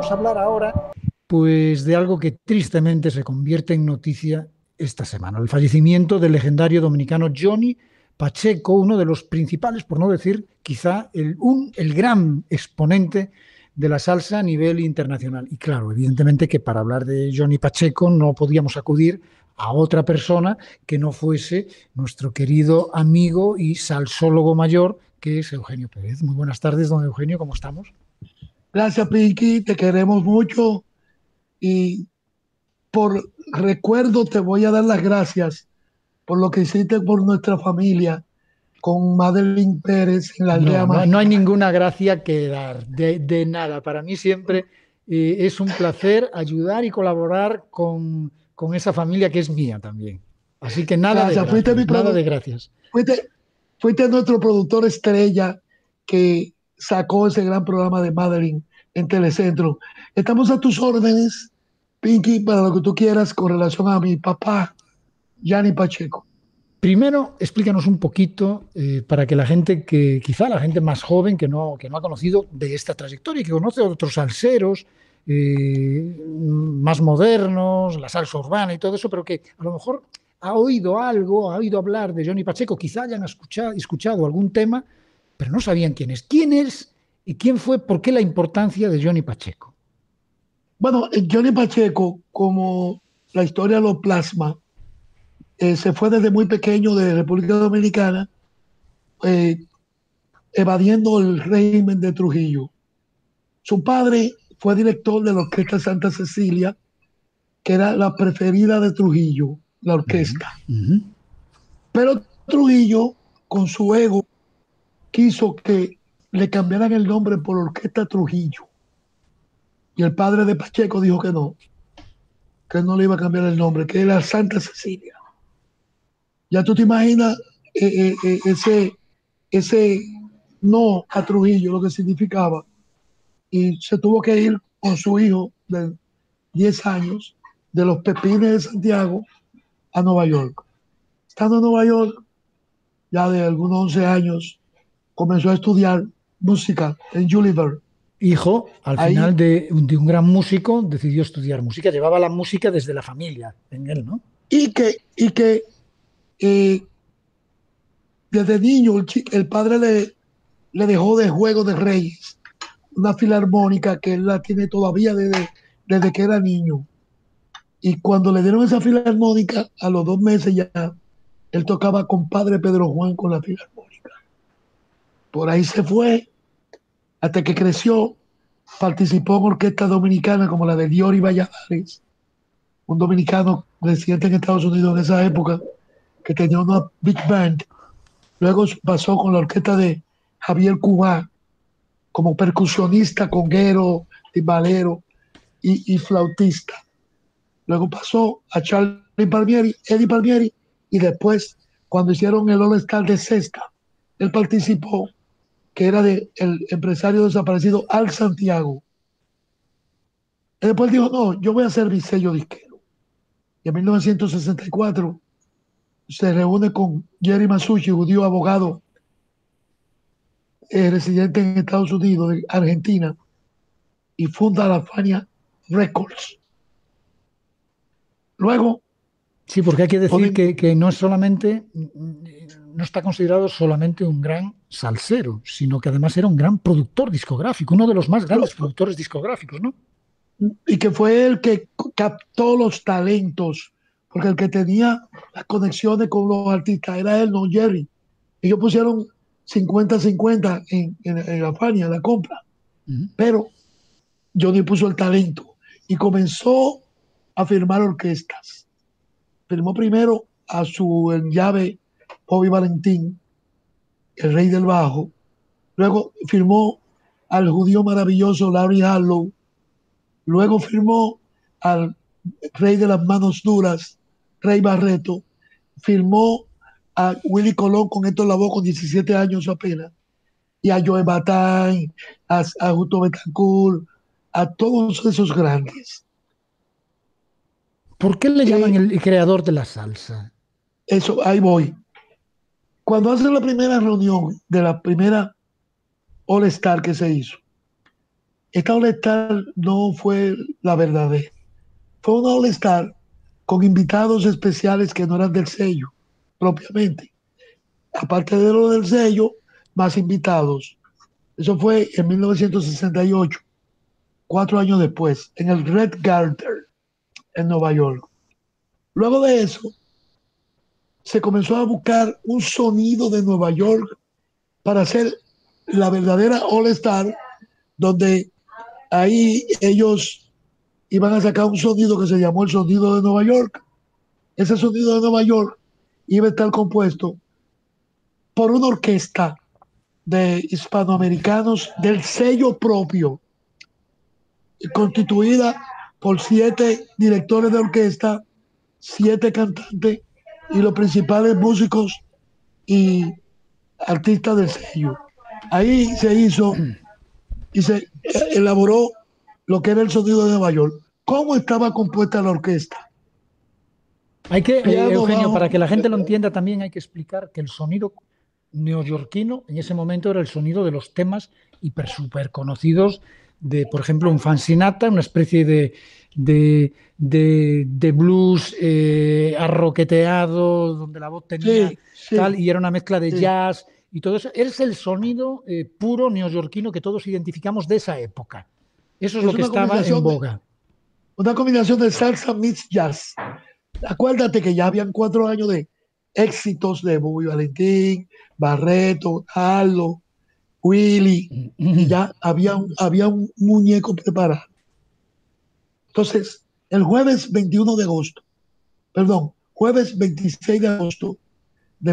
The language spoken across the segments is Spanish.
vamos a hablar ahora pues de algo que tristemente se convierte en noticia esta semana, el fallecimiento del legendario dominicano Johnny Pacheco, uno de los principales, por no decir quizá el gran exponente de la salsa a nivel internacional. Y claro, evidentemente que para hablar de Johnny Pacheco no podíamos acudir a otra persona que no fuese nuestro querido amigo y salsólogo mayor, que es Eugenio Pérez. Muy buenas tardes, don Eugenio, ¿cómo estamos? Gracias, Pinky, te queremos mucho y por recuerdo te voy a dar las gracias por lo que hiciste por nuestra familia con Madeline Pérez en la aldea No hay mágica. ninguna gracia que dar, de nada. Para mí siempre es un placer ayudar y colaborar con esa familia que es mía también. Así que nada de Gracias, fuiste gracias, nada de gracias. fuiste, fuiste nuestro productor estrella que sacó ese gran programa de Madeline en Telecentro. Estamos a tus órdenes, Pinky, para lo que tú quieras con relación a mi papá, Gianni Pacheco. Primero, explícanos un poquito para que la gente que, quizá la gente más joven que no ha conocido de esta trayectoria y que conoce a otros salseros más modernos, la salsa urbana y todo eso, pero que a lo mejor ha oído algo, ha oído hablar de Johnny Pacheco, quizá hayan escuchado algún tema, pero no sabían quién es. ¿Quién es y quién fue? ¿Por qué la importancia de Johnny Pacheco? Bueno, Johnny Pacheco, como la historia lo plasma, se fue desde muy pequeño de República Dominicana, eh, evadiendo el régimen de Trujillo. Su padre fue director de la Orquesta Santa Cecilia, que era la preferida de Trujillo, la Uh -huh, orquesta. uh -huh. Pero Trujillo, con su ego, quiso que le cambiaran el nombre por Orquesta Trujillo. Y el padre de Pacheco dijo que no le iba a cambiar el nombre, que era Santa Cecilia. Ya tú te imaginas ese no a Trujillo, lo que significaba. Y se tuvo que ir con su hijo de 10 años de los Pepines de Santiago a Nueva York. Estando en Nueva York, ya de algunos 11 años, comenzó a estudiar música en Gulliver. Hijo, al Ahí, final de un gran músico, decidió estudiar música. Llevaba la música desde la familia en él, ¿no? y que eh, desde niño el padre le dejó de Juego de Reyes una filarmónica que él la tiene todavía desde que era niño. Y cuando le dieron esa filarmónica, a los 2 meses ya, él tocaba con Padre Pedro Juan con la filarmónica. Por ahí se fue hasta que creció, participó en orquestas dominicanas como la de Diori Valladares, un dominicano residente en Estados Unidos en esa época, que tenía una big band. Luego pasó con la orquesta de Javier Cubá como percusionista, conguero, timbalero y flautista. Luego pasó a Eddie Palmieri, y después, cuando hicieron el All Star de Cesta, él participó, que era del empresario desaparecido Al Santiago. Y después dijo, no, yo voy a hacer mi sello disquero. Y en 1964 se reúne con Jerry Masucci, judío abogado, residente en Estados Unidos, de Argentina, y funda la Fania Records. Luego, Sí, porque hay que decir que no es solamente, no está considerado solamente un gran salsero, sino que además era un gran productor discográfico, uno de los más grandes productores discográficos, ¿no? y que fue el que captó los talentos, porque el que tenía las conexiones con los artistas era él, no Jerry. Ellos pusieron 50-50 en la Fania, en la compra, Uh -huh. pero Johnny puso el talento y comenzó a firmar orquestas. Firmó primero a su llave Bobby Valentín, el rey del bajo. Luego firmó al judío maravilloso Larry Harlow. Luego firmó al rey de las manos duras, Rey Barreto. Firmó a Willy Colón con Héctor Lavoe con 17 años apenas. Y a Joe Batán, a Justo Betancourt, a todos esos grandes. ¿Por qué le llaman Eh, el creador de la salsa? Eso, ahí voy. Cuando hacen la primera reunión de la primera All Star que se hizo, esta All-Star no fue la verdadera. Fue una All-Star con invitados especiales que no eran del sello, propiamente. Aparte de lo del sello, más invitados. Eso fue en 1968, 4 años después, en el Red Garter, en Nueva York. Luego de eso, se comenzó a buscar un sonido de Nueva York para hacer la verdadera All Star, donde ahí ellos iban a sacar un sonido que se llamó el sonido de Nueva York. Ese sonido de Nueva York iba a estar compuesto por una orquesta de hispanoamericanos del sello propio, constituida por 7 directores de orquesta, 7 cantantes y los principales músicos y artistas del sello. Ahí se hizo y se elaboró lo que era el sonido de Nueva York. ¿Cómo estaba compuesta la orquesta? Hay que, Piano, Eugenio, bajo. para que la gente lo entienda, también hay que explicar que el sonido neoyorquino en ese momento era el sonido de los temas hiper super conocidos de, por ejemplo, un Frank Sinatra, una especie de blues arroqueteado, donde la voz tenía Sí, sí, tal, y era una mezcla de sí. jazz y todo eso. Es el sonido puro neoyorquino que todos identificamos de esa época. Eso es lo Es que estaba en boga. una combinación de salsa mix jazz. Acuérdate que ya habían 4 años de éxitos de Bobby Valentín, Barreto, Aldo, Willy, y ya había un muñeco preparado. Entonces, el jueves 21 de agosto, perdón, jueves 26 de agosto de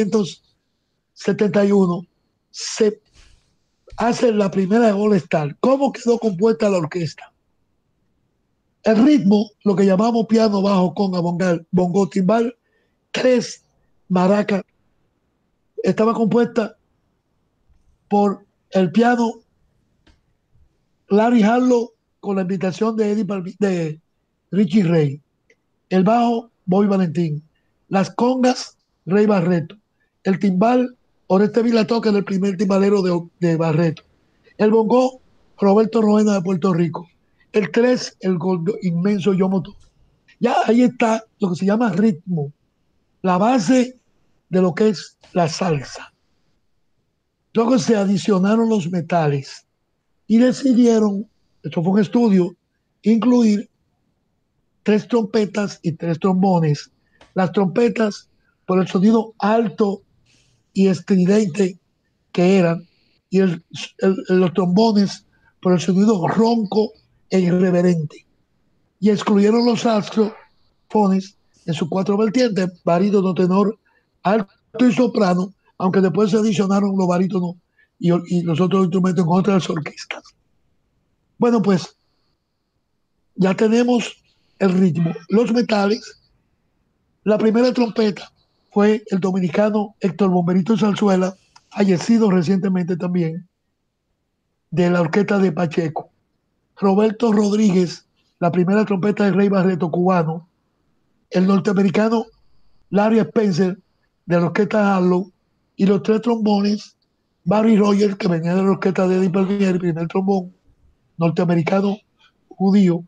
1971, se hace la primera All Star. ¿Cómo quedó compuesta la orquesta? El ritmo, lo que llamamos piano, bajo, conga, bongo, timbal, 3 maracas, estaba compuesta por el piano Larry Harlow con la invitación de Richie Ray, el bajo Bobby Valentín, las congas Rey Barreto, el timbal Oreste Vilatoque, el primer timbalero de Barreto, el bongo Roberto Roena de Puerto Rico, el 3 el gordo, inmenso Yomoto. Ya ahí está lo que se llama ritmo, la base de lo que es la salsa. Luego se adicionaron los metales y decidieron, esto fue un estudio, incluir 3 trompetas y 3 trombones. Las trompetas por el sonido alto y estridente que eran, y los trombones por el sonido ronco e irreverente. Y excluyeron los saxofones en sus 4 vertientes, barítono, tenor, alto y soprano, aunque después se adicionaron los barítonos y los otros instrumentos en otras orquestas. Bueno, pues ya tenemos el ritmo. Los metales, la primera trompeta fue el dominicano Héctor Bomberito Zarzuela, fallecido recientemente también, de la orquesta de Pacheco. Roberto Rodríguez, la primera trompeta de Rey Barreto cubano. El norteamericano Larry Spencer, de la orquesta Harlow. Y los 3 trombones, Barry Rogers, que venía de la orquesta de Eddie Palmieri, primer trombón, norteamericano judío.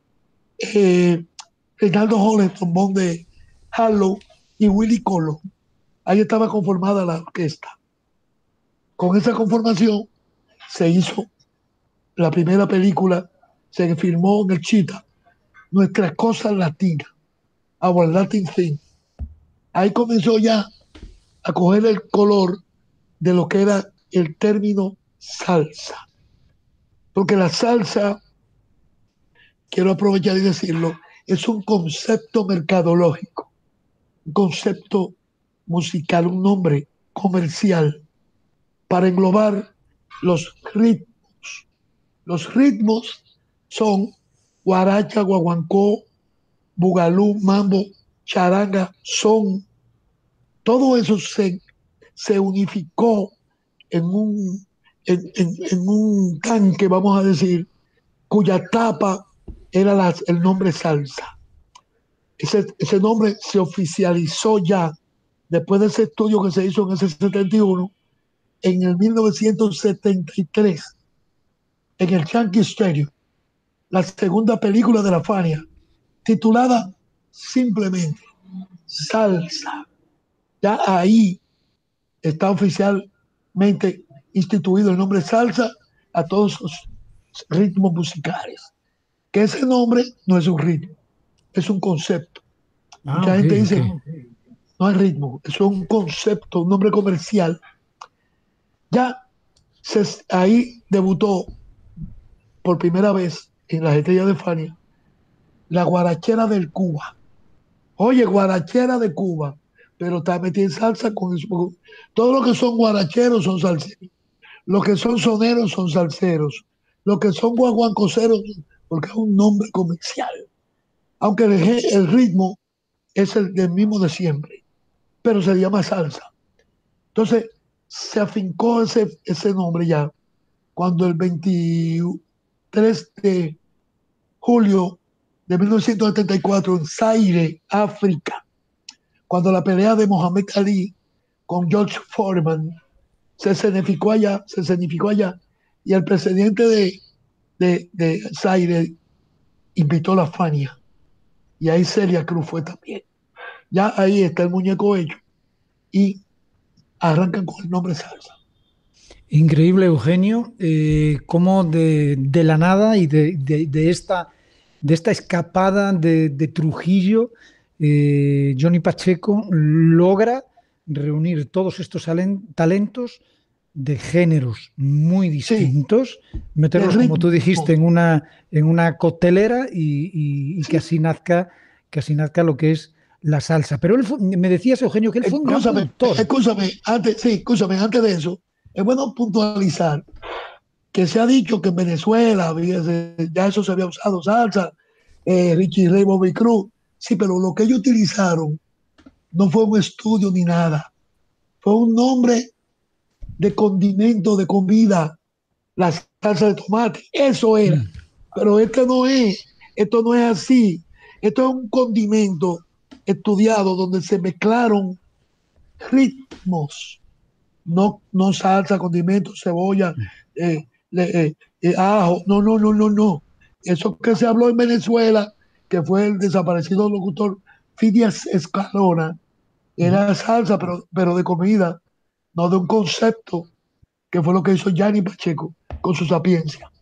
Reinaldo Jones, trombón de Harlow, y Willy Colón. Ahí estaba conformada la orquesta. Con esa conformación se hizo la primera película, se filmó en el Chita, Nuestras Cosas Latinas, Our Latin Thing. Ahí comenzó ya a coger el color de lo que era el término salsa. Porque la salsa, quiero aprovechar y decirlo, es un concepto mercadológico, un concepto musical, un nombre comercial para englobar los ritmos. Los ritmos son guaracha, guaguancó, bugalú, mambo, charanga, son. Todo eso se unificó en un tanque, vamos a decir, cuya tapa era el nombre salsa. Ese nombre se oficializó ya después de ese estudio que se hizo en ese 71, en el 1973. en el Yankee Stadium, la segunda película de la Fania, titulada simplemente Salsa. Ya ahí está oficialmente instituido el nombre salsa a todos los ritmos musicales. Que ese nombre no es un ritmo, es un concepto. Ah, Mucha ok, gente ok. dice, no es ritmo, eso es un concepto, un nombre comercial. Ya ahí debutó por primera vez en las estrellas de Fania la guarachera del Cuba. Oye, guarachera de Cuba, pero está metida en salsa con eso. Todo lo que son guaracheros son salseros. Los que son soneros son salseros. Los que son guaguancoseros, porque es un nombre comercial. Aunque el ritmo es el del mismo de siempre, pero se llama salsa. Entonces, se afincó ese nombre ya cuando el 23 de julio de 1974 en Zaire, África, cuando la pelea de Mohamed Ali con George Foreman se escenificó allá, y el presidente de Zaire invitó a la Fania, y ahí Celia Cruz fue también. Ya ahí está el muñeco hecho y arrancan con el nombre salsa. Increíble, Eugenio, cómo de la nada y de esta escapada de Trujillo, Johnny Pacheco logra reunir todos estos talentos de géneros muy Sí, distintos, de meterlos, como tú dijiste, ritmo. en una coctelera y Sí. que así nazca lo que es la salsa. Pero me decías, Eugenio, que él fue un gran productor. Antes de eso, es bueno puntualizar que se ha dicho que en Venezuela ya eso se había usado salsa, Richie Ray, Bobby Cruz. Sí, pero lo que ellos utilizaron no fue un estudio ni nada. Fue un nombre de condimento, de comida, la salsa de tomate. Eso era. Mm. Pero esto no es así. Esto es un condimento estudiado donde se mezclaron ritmos, no salsa, condimentos, cebolla, ajo. No, no, no, no, no. Eso que se habló en Venezuela, que fue el desaparecido locutor Fidias Escalona, era salsa, pero de comida, no de un concepto, que fue lo que hizo Gianni Pacheco con su sapiencia.